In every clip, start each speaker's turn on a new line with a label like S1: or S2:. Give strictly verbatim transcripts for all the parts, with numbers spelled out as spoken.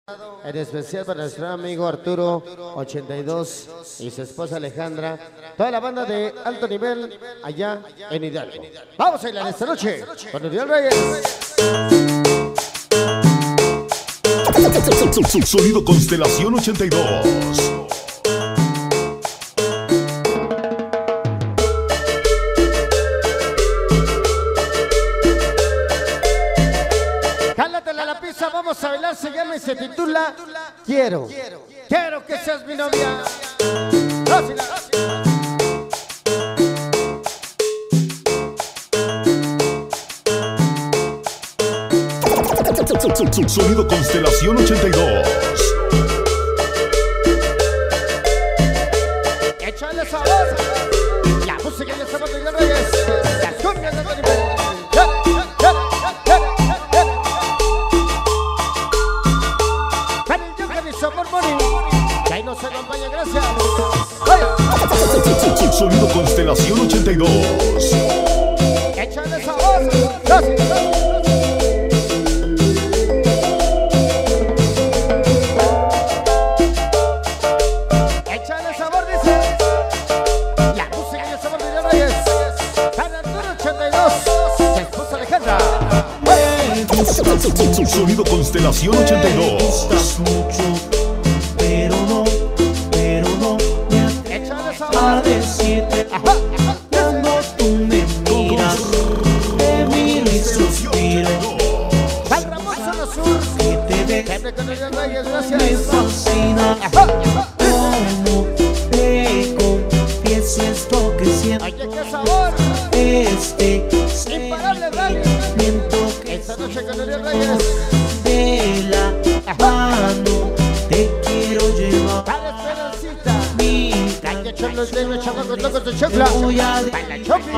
S1: En especial para nuestro amigo Arturo ochenta y dos y su esposa Alejandra, toda la banda de alto nivel allá en Hidalgo. Vamos a bailar esta noche con Uriel Reyes.
S2: Sonido Constelación ochenta y dos.
S1: Jálatela a la pista, vamos a bailar, se llama y se titula Quiero, quiero que seas mi novia.
S2: Sonido Constelación ochenta y dos.
S1: Échale sabor. La música de Sabor de Reyes. Las cumbias de Tony Pérez. Para el Joker y Sabor Moni. Que ahí nos acompaña, gracias.
S2: Sonido Constelación ochenta y dos.
S1: Échale sabor. Gracias.
S2: Sonido Constelación ochenta y dos.
S3: Me gustas mucho, pero no, pero no me atrevo a decirte cuando tú me miras, te miro y suspiro. Que te ves, me fascina. Como te confieso esto que siento, este sentimiento que
S1: esta noche con Uriel Reyes.
S3: de la mano te quiero llevar.
S1: Para Esperancita.
S3: Mi
S1: Calle Cholos de los chamacos locos de Chocla.
S3: voy a
S1: Para la Chopi.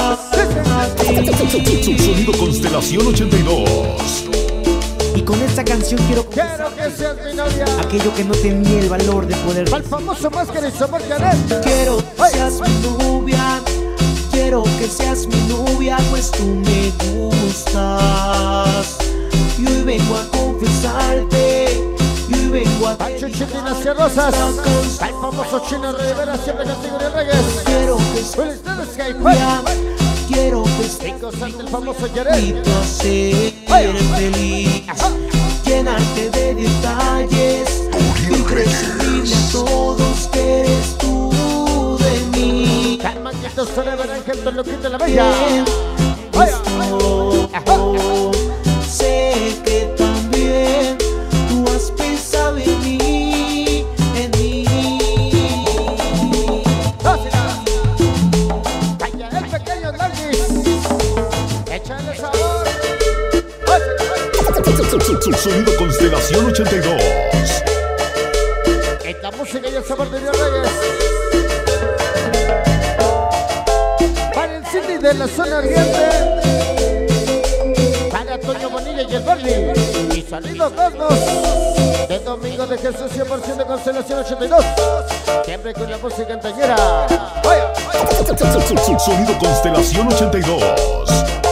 S2: Sonido Constelación ochenta y dos.
S4: Y con esta canción quiero
S1: Quiero que seas mi novia.
S4: aquello que no tenía el valor de poder.
S1: Al famoso Máscara y Sabor Canet.
S3: Quiero que seas mi novia, quiero que seas mi novia, pues tú me gustas. Y hoy vengo a confesarte, y hoy vengo a
S1: Pancho Chitinas y Rosas. Al famoso Chino Rivera, siempre contigo Uriel Reyes.
S3: quiero que seas
S1: Will Smith, Sky
S3: mi novia,
S1: Pie.
S3: quiero que seas
S1: Cinco Santa, el famoso
S3: y
S1: Jared.
S3: tú hacer feliz, llenarte de detalles y presumirle a todos que eres tú de mí.
S1: Carmanguito, Soledad, Ángel, Don Loquito, la Bella.
S3: Esto, sé que también tú has pensado en mí, en mí.
S1: Vaya el pequeño Landis. Échale sabor.
S2: Sonido Constelación ochenta y dos.
S1: Esta música y el sabor de Uriel Reyes. Para el City de la zona oriente. Para Toño Bonilla y el Bernie. Y Sonido Cosmos. De Domingo de Jesús cien por ciento de Constelación ochenta y dos. Siempre con la música antañera.
S2: Sonido Constelación ochenta y dos.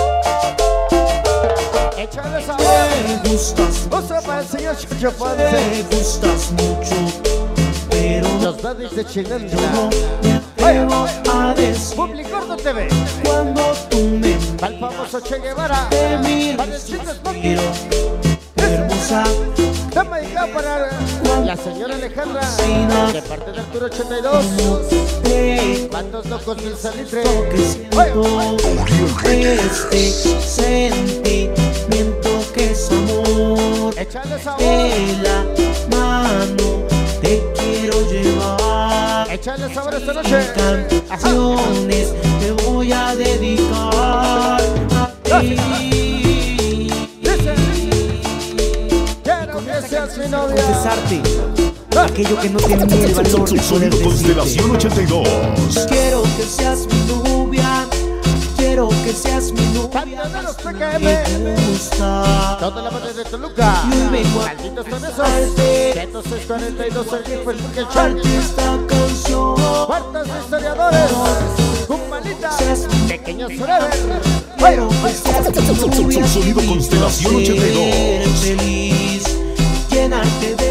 S1: Échale sabor.
S3: Me gustas,
S1: Otra para el señor Chucho Ponce.
S3: me gustas mucho, pero no,
S1: Los daddies de
S3: no
S1: Chinandra.
S3: me atrevo a decir
S1: Publicordo T V.
S3: cuando tú me
S1: Para el famoso Che Guevara.
S3: te miro
S1: Para
S3: y
S1: el Chico Smokey.
S3: suspiro. Hermosa,
S1: Dama y acá para la señora Alejandra. De parte de Arturo ochenta y dos.
S3: te
S1: Bandos locos del salitre.
S3: que siento, este sentimiento que es amor.
S1: Échale sabor.
S3: De la mano te quiero llevar.
S1: Échale sabor esta noche.
S3: Canciones te voy a dedicar a ti.
S1: Dice, quiero que seas mi novia.
S4: Confesarte aquello que no tenía el valor de poder
S2: Sonido
S4: decirte.
S2: Constelación ochenta y dos.
S3: Quiero que seas mi novia, quiero que seas mi novia.
S1: Cantoneros P K
S3: Me
S1: M.
S3: gusta.
S1: Toda la banda de Toluca.
S3: Y hoy vengo a
S1: Malditos son esos.
S3: confesarte
S1: ciento seis cuarenta y dos el Gifo, el Burger Shark.
S3: esta canción.
S1: Cuartas de historiadores. Cumbalita. Pequeños forever.
S3: Quiero que seas mi novia.
S2: Sonido Constelación ochenta y dos.
S3: Ser feliz, llenarte de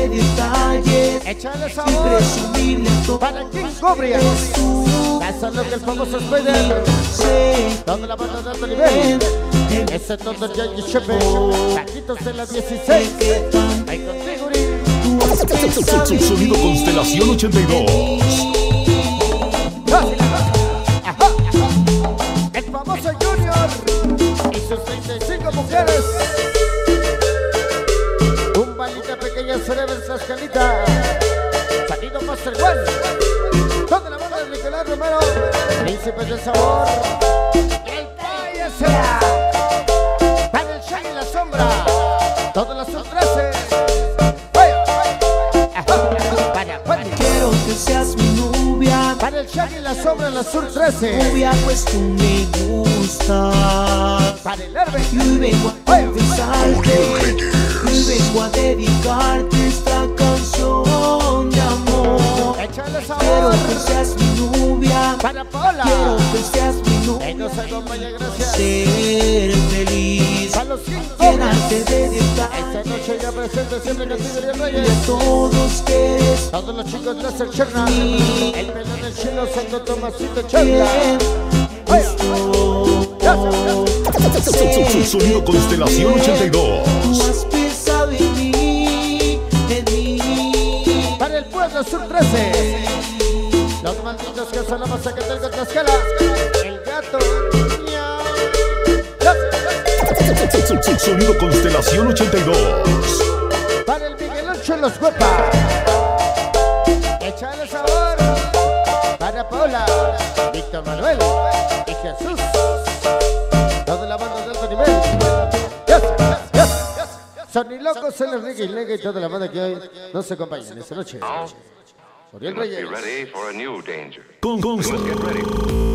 S1: Échale sabor para King Cobria. Eso es lo que el famoso Spider. Donde la banda de alto nivel. Ese tonto Yankee Chepe. Taquitos de la dieciséis. Ahí contigo,
S2: Su sonido Constelación ochenta y dos.
S1: Ajá. El famoso Junior y sus treinta y cinco mujeres. Un balita pequeña cerebro en Tlaxcalita. Sonido Master One. Donde la banda de Nicolás Romero. Príncipes del sabor. El Calle sea. Para el Shaggy y la sombra. Todas las sub trece. Para Juan.
S3: Quiero que seas mi novia.
S1: Para el Shaggy y la sombra en la sur trece.
S3: Novia, pues tú me gustas.
S1: Para el Herbe.
S3: Y hoy vengo a confesarte. Hoy vengo a dedicarte esta canción de amor.
S1: Échale
S3: Quiero
S1: sabor.
S3: que seas mi novia.
S1: Para Paola.
S3: Quiero que seas mi
S1: Que
S3: novia.
S1: nos acompaña, gracias.
S3: Ser feliz.
S1: Para los King
S3: Llenarte
S1: Cobras.
S3: de detalles.
S1: Esta noche ya presente siempre contigo y el
S3: De
S1: Reyes.
S3: todos que eres
S1: Todos los chicos de Láser Cherna. El pelón del chino Santo Tomasito Cherna.
S2: Su sonido Constelación ochenta y dos.
S3: tú has pensado en mí, en mí.
S1: Para el pueblo sur trece. Los malditos que son la masacre del Tlaxcala. El gato. Miau.
S2: Su sonido Constelación ochenta y dos.
S1: Para el Miguelucho en los Huepa. Échale sabor. Para Paola, Víctor Manuel y Jesús. Toda la banda de alto nivel. Yes, yes, yes, yes. Sony Locos, el Enrique y Lega y toda la banda que hoy nos acompañan esta noche. Oriel
S5: You must be
S1: Reyes.
S5: ready for a new danger.
S2: Con, con,
S5: We must get ready.